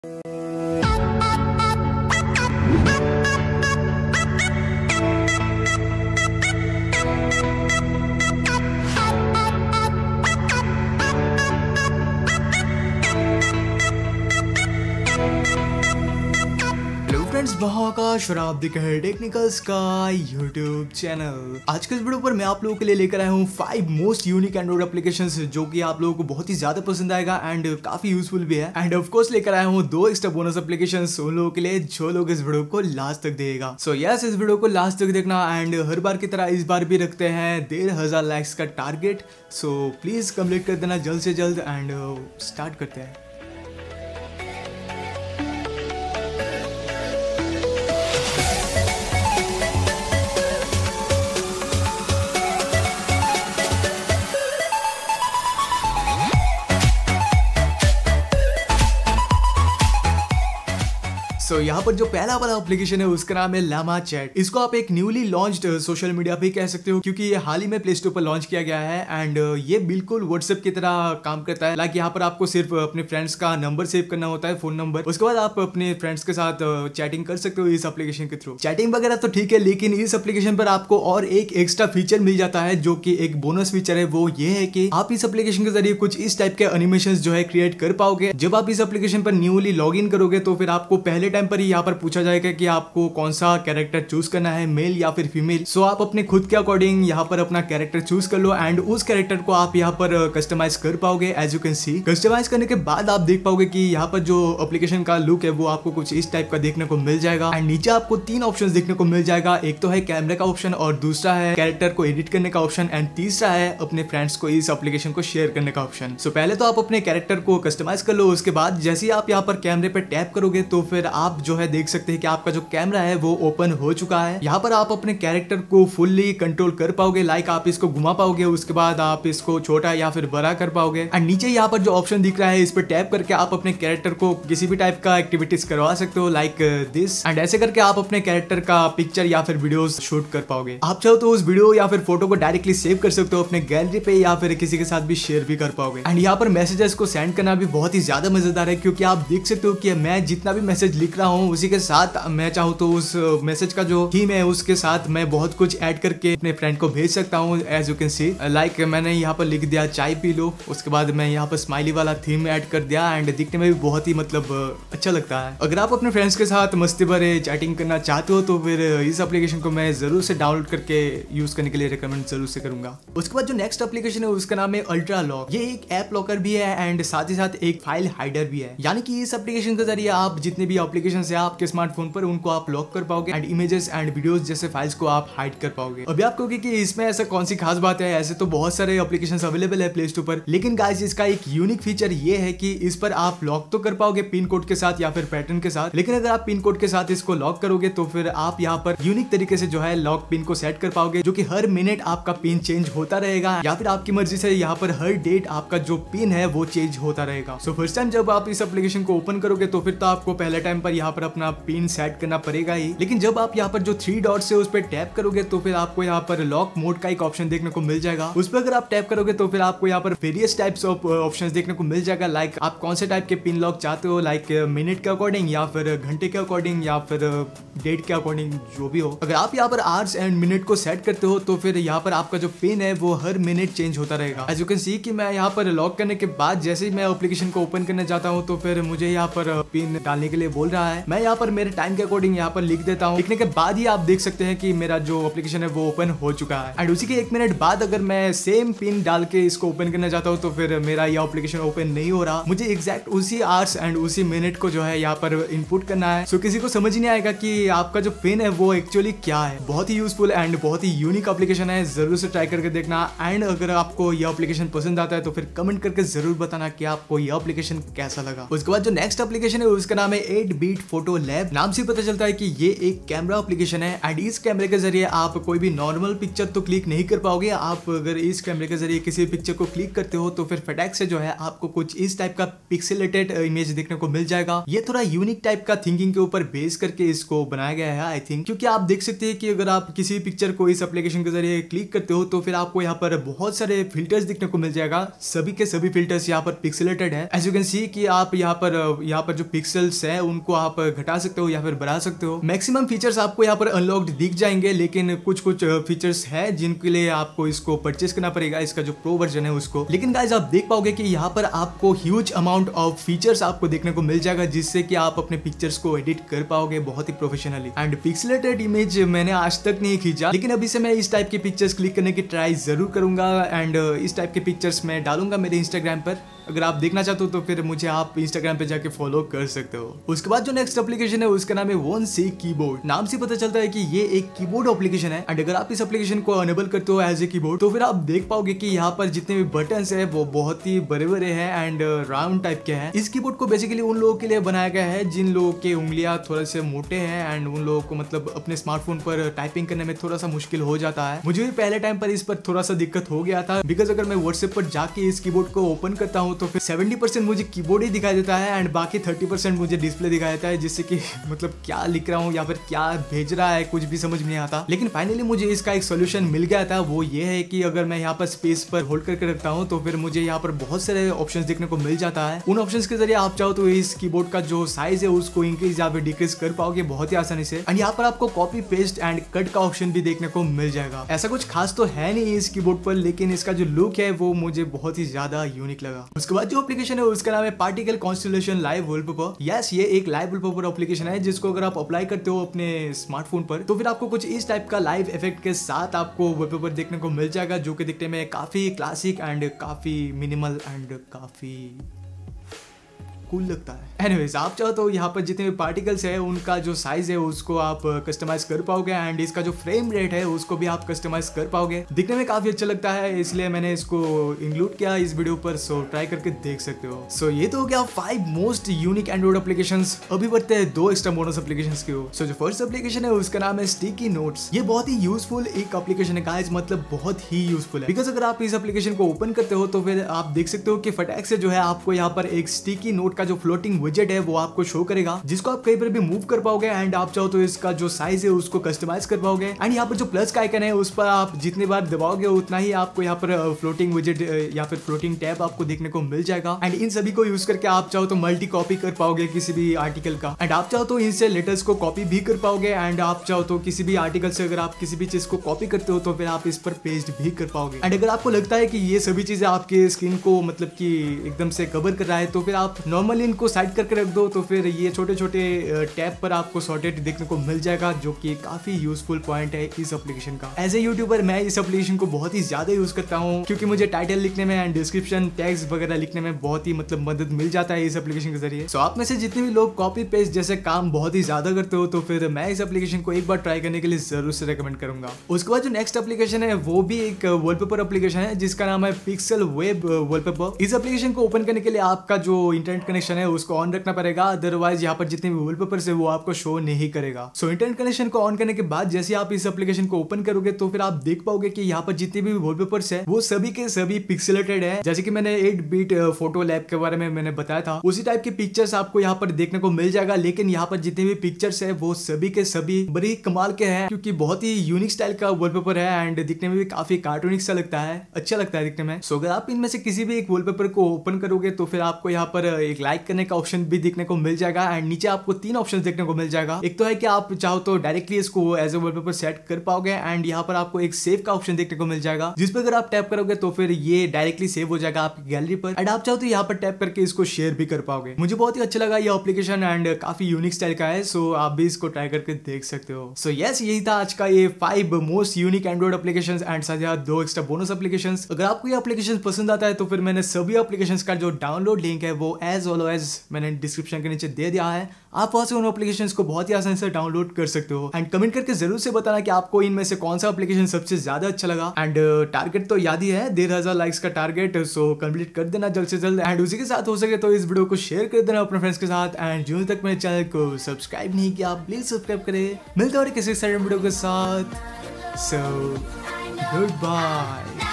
महाकाश और आप देख रहे हैं टेक्निकल्स का यूट्यूब चैनल। आज के इस वीडियो पर मैं आप लोगों के लिए लेकर आया हूँ 5 मोस्ट यूनिक एंड्रॉइड एप्लीकेशंस जो कि आप लोगों को बहुत ही ज्यादा पसंद आएगा एंड काफी यूजफुल भी है। एंड ऑफ कोर्स लेकर आया हूँ 2 एक्स्ट्रा बोनस एप्लीकेशंस उन लोगों के लिए जो लोग इस वीडियो को लास्ट तक देगा। सो यस, इस वीडियो को लास्ट तक देखना एंड हर बार की तरह इस बार भी रखते हैं 1,500 लाइक्स का टारगेट। सो प्लीज कंप्लीट कर देना जल्द से जल्द एंड स्टार्ट करते हैं। तो यहाँ पर जो पहला वाला एप्लीकेशन है उसका नाम है लामा चैट। इसको आप एक न्यूली लॉन्च्ड सोशल मीडिया पे कह सकते हो क्योंकि ये हाल ही में प्ले स्टोर पर लॉन्च किया गया है एंड ये बिल्कुल व्हाट्सएप की तरह काम करता है। लाइक यहाँ पर आपको सिर्फ अपने फ्रेंड्स का नंबर सेव करना होता है, फोन नंबर। उसके बाद आप अपने फ्रेंड्स के साथ चैटिंग कर सकते हो इस एप्लीकेशन के थ्रू। चैटिंग वगैरह तो ठीक है, लेकिन इस एप्लीकेशन पर आपको और एक एक्स्ट्रा फीचर मिल जाता है जो कि एक बोनस फीचर है। वो ये है कि आप इस एप्लीकेशन के जरिए कुछ इस टाइप के एनिमेशन जो है क्रिएट कर पाओगे। जब आप इस एप्लीकेशन पर न्यूली लॉग इन करोगे तो फिर आपको पहले टाइम पर ही यहाँ पर पूछा जाएगा कि आपको कौन सा कैरेक्टर चूज करना है, मेल या फिर फीमेल। सो आप अपने खुद के अकॉर्डिंग यहाँ पर अपना कैरेक्टर चूज कर लो एंड उस कैरेक्टर को आप यहाँ पर कस्टमाइज कर पाओगे। As you can see, customize करने के बाद आप देख पाओगे कि यहाँ पर जो एप्लीकेशन का लुक है वो आपको कुछ इस टाइप का देखने को मिल जाएगा। एंड नीचे आपको 3 ऑप्शन देखने को मिल जाएगा। एक तो है कैमरे का ऑप्शन, और दूसरा है कैरेक्टर को एडिट करने का ऑप्शन, एंड तीसरा है अपने फ्रेंड्स को इस एप्लीकेशन को शेयर करने का ऑप्शन। सो पहले तो आप अपने कैरेक्टर को कस्टमाइज कर लो। उसके बाद जैसे ही आप यहाँ पर कैमरे पे टैप करोगे तो फिर आप जो है देख सकते हैं कि आपका जो कैमरा है वो ओपन हो चुका है। यहाँ पर आप अपने कैरेक्टर को फुल्ली कंट्रोल कर पाओगे। लाइक आप इसको घुमा पाओगे, उसके बाद आप इसको छोटा या फिर बड़ा कर पाओगे। एंड नीचे यहाँ पर जो ऑप्शन दिख रहा है इस पर टैप करके आप अपने कैरेक्टर को किसी भी टाइप का एक्टिविटीज करवा सकते हो, लाइक दिस। एंड ऐसे करके आप अपने कैरेक्टर का पिक्चर या फिर वीडियोस शूट कर पाओगे। आप चाहो तो उस वीडियो या फिर फोटो को डायरेक्टली सेव कर सकते हो अपने गैलरी पे या फिर किसी के साथ भी शेयर भी कर पाओगे। एंड यहाँ पर मैसेजेस को सेंड करना भी बहुत ही ज्यादा मजेदार है क्योंकि आप देख सकते हो कि मैं जितना भी मैसेज लिख रहा हूँ उसी के साथ मैं चाहूँ तो उस मैसेज का जो थीम है उसके साथ मैं बहुत कुछ ऐड करके अपने फ्रेंड को भेज सकता हूँ। As you can see, like मैंने यहाँ पर लिख दिया चाय पी लो, उसके बाद मैं यहाँ पर स्माइली वाला थीम ऐड कर दिया एंड दिखने में भी बहुत ही मतलब अच्छा लगता है। अगर आप अपने फ्रेंड्स के साथ मस्ती भरे चैटिंग करना चाहते हो तो फिर इस एप्लीकेशन को मैं जरूर से डाउनलोड करके यूज करने के लिए रिकमेंड जरूर से करूंगा। उसके बाद जो नेक्स्ट एप्लीकेशन है उसका नाम है अल्ट्रा लॉक। ये एक ऐप लॉकर भी है एंड साथ ही साथ एक फाइल हाइडर भी है। यानी कि इस एप्लीकेशन के जरिए आप जितने भी एप्लीकेशन है आपके स्मार्टफोन पर उनको आप लॉक कर पाओगे एंड इमेजेस एंड वीडियोस जैसे फाइल्स को आप हाइड कर पाओगे। अभी आप कहोगे कि इसमें ऐसा कौन सी खास बात है, ऐसे तो बहुत सारे एप्लीकेशंस अवेलेबल है प्ले स्टोर पर, लेकिन गाइस इसका एक यूनिक फीचर ये है कि इस पर आप लॉक तो कर पाओगे पिन कोड के साथ या फिर पैटर्न के साथ, लेकिन अगर आप पिन कोड के साथ इसको लॉक करोगे तो फिर आप यहाँ पर यूनिक तरीके से जो है लॉक पिन को सेट कर पाओगे, जो कि हर मिनट आपका पिन चेंज होता रहेगा या फिर आपकी मर्जी से यहाँ पर हर डेट आपका जो पिन है वो चेंज होता रहेगा। सो फर्स्ट टाइम जब आप इस एप्लीकेशन को ओपन करोगे तो फिर तो आपको पहले टाइम पर यहाँ पर अपना पिन सेट करना पड़ेगा ही, लेकिन जब आप यहाँ पर जो 3 डॉट्स है उस पर टैप करोगे तो फिर आपको यहाँ पर लॉक मोड का एक ऑप्शन देखने को मिल जाएगा। उस पर अगर आप टैप करोगे तो फिर आपको यहाँ पर वेरियस टाइप्स ऑफ ऑप्शंस देखने को मिल जाएगा। लाइक आप कौन से टाइप के पिन लॉक चाहते हो, लाइक मिनट के अकॉर्डिंग या फिर घंटे के अकॉर्डिंग या फिर डेट के अकॉर्डिंग, जो भी हो। अगर आप यहाँ पर आवर्स एंड मिनट को सेट करते हो तो फिर यहाँ पर आपका जो पिन है वो हर मिनट चेंज होता रहेगा। एज यू कैन सी कि मैं यहाँ पर लॉक करने के बाद जैसे ही मैं एप्लीकेशन को ओपन करने जाता हूँ तो फिर मुझे यहाँ पर पिन डालने के लिए बोल रहा है। मैं यहाँ पर मेरे टाइम के अकॉर्डिंग यहाँ पर लिख देता हूँ। लिखने के बाद ही आप देख सकते हैं कि मेरा जो एप्लीकेशन है वो ओपन हो चुका है। एंड उसी के 1 मिनट बाद अगर मैं सेम पिन डाल के इसको ओपन करना चाहता हूँ तो फिर मेरा ये एप्लीकेशन ओपन नहीं हो रहा। मुझे एग्जैक्ट उसी आवर्स एंड उसी मिनट को जो है यहाँ पर इनपुट करना है। सो किसी को समझ नहीं आएगा कि आपका जो पिन है वो एक्चुअली क्या है। बहुत ही यूजफुल एंड बहुत ही यूनिक एप्लीकेशन है, जरूर से ट्राई करके देखना। एंड अगर आपको ये एप्लीकेशन पसंद आता है तो फिर कमेंट करके जरूर बताना कि आपको ये एप्लीकेशन कैसा लगा। उसके बाद जो नेक्स्ट एप्लीकेशन है उसका नाम है 8 बीट एडिट फोटो लैब। नाम से पता चलता है कि ये एक कैमरा एप्लीकेशन है एंड इस कैमरे के जरिए आप कोई भी नॉर्मल पिक्चर तो क्लिक नहीं कर पाओगे। आप अगर इस कैमरे के जरिए किसी पिक्चर को क्लिक करते हो तो फिर फटाक से जो है आपको कुछ इस टाइप का पिक्सेलेटेड इमेज देखने को मिल जाएगा। ये थोड़ा यूनिक टाइप का थिंकिंग के ऊपर बेस करके इसको बनाया गया है आई थिंक, क्योंकि आप देख सकते हैं कि अगर आप किसी पिक्चर को इस एप्लीकेशन के जरिए क्लिक करते हो तो फिर आपको यहाँ पर बहुत सारे फिल्टर्स दिखने को मिल जाएगा। सभी के सभी फिल्टर्स यहाँ पर पिक्सेलेटेड है। एज यू कैन सी कि आप यहाँ पर जो पिक्सल्स है उनको आप घटा सकते हो या फिर बढ़ा सकते हो। मैक्सिमम फीचर्स आपको यहाँ पर अनलॉक्ड दिख जाएंगे, लेकिन कुछ फीचर्स है जिनके लिए आपको इसको परचेस करना पड़ेगा, इसका जो प्रो वर्जन है उसको। लेकिन गाइस आप देख पाओगे कि यहाँ पर आपको ह्यूज अमाउंट ऑफ फीचर्स आपको देखने को मिल जाएगा, जिससे कि आप अपने पिक्चर्स को एडिट कर पाओगे बहुत ही प्रोफेशनली। एंड पिक्सेलेटेड इमेज मैंने आज तक नहीं खींचा, लेकिन अभी से मैं इस टाइप के पिक्चर्स क्लिक करने की ट्राई जरूर करूंगा एंड इस टाइप के पिक्चर्स मैं डालूंगा मेरे इंस्टाग्राम पर। अगर आप देखना चाहते हो तो फिर मुझे आप इंस्टाग्राम पे जाके फॉलो कर सकते हो। उसके बाद जो नेक्स्ट एप्लीकेशन है उसका नाम है वन सी कीबोर्ड। नाम से पता चलता है कि ये एक कीबोर्ड एप्लीकेशन है एंड अगर आप इस एप्लीकेशन को अनेबल करते हो एज ए कीबोर्ड तो फिर आप देख पाओगे कि यहाँ पर जितने भी बटन्स है वो बहुत ही बड़े बड़े हैं एंड राउंड टाइप के हैं। इस कीबोर्ड को बेसिकली उन लोगों के लिए बनाया गया है जिन लोगों के उंगलियां थोड़े से मोटे हैं एंड उन लोगों को मतलब अपने स्मार्टफोन पर टाइपिंग करने में थोड़ा सा मुश्किल हो जाता है। मुझे भी पहले टाइम पर इस पर थोड़ा सा दिक्कत हो गया था, बिकॉज अगर मैं व्हाट्सएप पर जाके इस कीबोर्ड को ओपन करता हूँ तो फिर 70% मुझे कीबोर्ड ही दिखाई देता है एंड बाकी 30% मुझे डिस्प्ले दिखाई देता है, जिससे कि मतलब क्या लिख रहा हूँ या फिर क्या भेज रहा है कुछ भी समझ में नहीं आता। लेकिन फाइनली मुझे इसका एक सोल्यूशन मिल गया था, वो ये है कि अगर मैं यहाँ पर स्पेस पर होल्ड करके रखता हूँ तो फिर मुझे यहाँ पर बहुत सारे ऑप्शंस देखने को मिल जाता है। उन ऑप्शंस के जरिए आप चाहो तो इस कीबोर्ड का जो साइज है उसको इंक्रीज या फिर डिक्रीज कर पाओगे बहुत ही आसानी से। एंड यहाँ पर आपको कॉपी पेस्ट एंड कट का ऑप्शन भी देखने को मिल जाएगा। ऐसा कुछ खास तो है नहीं इस कीबोर्ड पर, लेकिन इसका जो लुक है वो मुझे बहुत ही ज्यादा यूनिक लगा। उसके बाद जो एप्लीकेशन है उसका नाम है particle constellation live wallpaper. Yes, ये एक लाइव वॉलपेपर एप्लीकेशन है जिसको अगर आप अप्लाई करते हो अपने स्मार्टफोन पर तो फिर आपको कुछ इस टाइप का लाइव इफेक्ट के साथ आपको वॉलपेपर देखने को मिल जाएगा, जो कि दिखने में काफी क्लासिक एंड काफी मिनिमल एंड काफी कूल लगता है। एनीवेज आप चाहो तो यहाँ पर जितने भी पार्टिकल्स है उनका जो साइज है उसको आप कस्टमाइज कर पाओगे एंड इसका जो फ्रेम रेट है उसको भी आप कस्टमाइज कर पाओगे। दिखने में काफी अच्छा लगता है, इसलिए मैंने इसको इंक्लूड किया इस वीडियो पर, सो ट्राई करके देख सकते हो। सो ये तो हो गया 5 मोस्ट यूनिक एंड्रॉइड एप्लीकेशंस। अभी बढ़ते हैं 2 एक्स्ट्रा बोनस एप्लीकेशंस की ओर। सो जो फर्स्ट एप्लीकेशन है उसका नाम है स्टिकी नोट्स। ये बहुत ही यूजफुल एक एप्लीकेशन है गाइस, मतलब बहुत ही यूजफुल है, बिकॉज अगर आप इस एप्लीकेशन को ओपन करते हो तो फिर आप देख सकते हो कि फटाक से जो है आपको यहाँ पर एक स्टिकी नोट का जो फ्लोटिंग विजेट है वो आपको शो करेगा, जिसको आप कहीं पर भी मूव कर पाओगे एंड आप चाहो तो इसका जो साइज है उसको कस्टमाइज कर पाओगे। एंड यहाँ पर जो प्लस का आइकन है उस पर आप जितनी बार दबाओगे उतना ही आपको यहाँ पर फ्लोटिंग विजेट या फिर फ्लोटिंग टैब आपको देखने को मिल जाएगा। एंड इन सभी को यूज करके आप चाहो तो मल्टी कॉपी कर पाओगे किसी भी आर्टिकल का, एंड आप चाहो तो इनसे लेटर्स को कॉपी भी कर पाओगे एंड आप चाहो तो किसी भी आर्टिकल से अगर आप किसी भी चीज को कॉपी करते हो तो फिर आप इस पर पेस्ट भी कर पाओगे। एंड अगर आपको लगता है कि ये सभी चीजें आपके स्क्रीन को मतलब कि एकदम से कवर कर रहा है तो फिर आप नॉर्मली इनको साइड करके रख दो, तो फिर ये छोटे छोटे टैब पर आपको सॉर्टेड देखने को मिल जाएगा, जो कि काफी यूजफुल पॉइंट है इस एप्लीकेशन का। एज ए यूट्यूबर मैं इस एप्लीकेशन को बहुत ही ज्यादा यूज करता हूँ, क्योंकि मुझे टाइटल लिखने में एंड डिस्क्रिप्शन टैग्स वगैरह लिखने में बहुत ही मतलब मदद मिल जाता है इस एप्लीकेशन के जरिए। सो आप में से जितने भी लोग कॉपी पेस्ट जैसे काम बहुत ही ज्यादा करते हो तो फिर मैं इस एप्लीकेशन को एक बार ट्राई करने के लिए जरूर से रेकमेंड करूंगा। उसके बाद जो नेक्स्ट एप्लीकेशन है वो भी एक वॉलपेपर एप्लीकेशन है जिसका नाम है पिक्सल वेब वॉलपेपर। इस एप्लीकेशन को ओपन करने के लिए आपका जो इंटरनेट कनेक्शन है उसको ऑन रखना पड़ेगा, अदरवाइज यहाँ पर जितने भी वॉलपेपर्स है वो आपको शो नहीं करेगा। सो इंटरनेट कनेक्शन को ऑन करने के बाद जैसे आप इस एप्लीकेशन को ओपन करोगे तो फिर आप देख पाओगे कि यहाँ पर जितने भी वॉलपेपर्स है वो सभी के सभी पिक्सेलेटेड है। जैसे कि मैंने 8-बिट फोटो लैब के बारे में मैंने बताया था, उसी टाइप के पिक्चर्स आपको यहाँ पर देखने को मिल जाएगा। लेकिन यहाँ पर जितने भी पिक्चर्स है वो सभी के सभी बड़ी कमाल के हैं, क्योंकि बहुत ही यूनिक स्टाइल का वॉलपेपर है एंड दिखने में भी काफी कार्टूनिक सा लगता है, अच्छा लगता है दिखने में। सो अगर आप इनमें से किसी भी एक वॉलपेपर को ओपन करोगे तो फिर आपको यहाँ पर एक लाइक करने का ऑप्शन भी देखने को मिल जाएगा एंड नीचे आपको 3 ऑप्शंस देखने को मिल जाएगा। एक तो है कि आप चाहो तो डायरेक्टली इसको एज ए वॉलपेपर सेट कर पाओगे एंड यहाँ पर आपको एक सेव का ऑप्शन देखने को मिल जाएगा, जिस पर अगर आप टैप करोगे तो फिर ये डायरेक्टली सेव हो जाएगा आपकी गैलरी पर एंड आप चाहो तो यहाँ पर टैप करके इसको शेयर भी कर पाओगे। मुझे बहुत ही अच्छा लगा ये एप्लीकेशन एंड काफी यूनिक स्टाइल का है, सो आप भी इसको ट्राई करके देख सकते हो। सो यस, यही था आज का ये 5 most unique android applications and साथ ही 2 एक्स्ट्रा बोनस एप्लीकेशंस। अगर आपको ये एप्लीकेशन पसंद आता है तो फिर मैंने सभी एप्लीकेशंस का जो डाउनलोड लिंक है वो एज वेल फॉलो एज मैंने डिस्क्रिप्शन के नीचे दे दिया है। आप वहां से उन एप्लीकेशन को बहुत ही आसानी से डाउनलोड कर सकते हो। एंड कमेंट करके जरूर से बताना कि आपको इनमें से कौन सा एप्लीकेशन सबसे ज्यादा अच्छा लगा। एंड टारगेट तो याद ही है 1,500 लाइक्स का टारगेट, सो कंप्लीट कर देना जल्द से जल्द। एंड उसी के साथ हो सके तो इस वीडियो को शेयर कर देना अपने फ्रेंड्स के साथ। एंड जो तक मेरे चैनल को सब्सक्राइब नहीं किया प्लीज सब्सक्राइब करें। मिलते हैं और किसी एक्साइटिंग वीडियो के साथ। So good bye.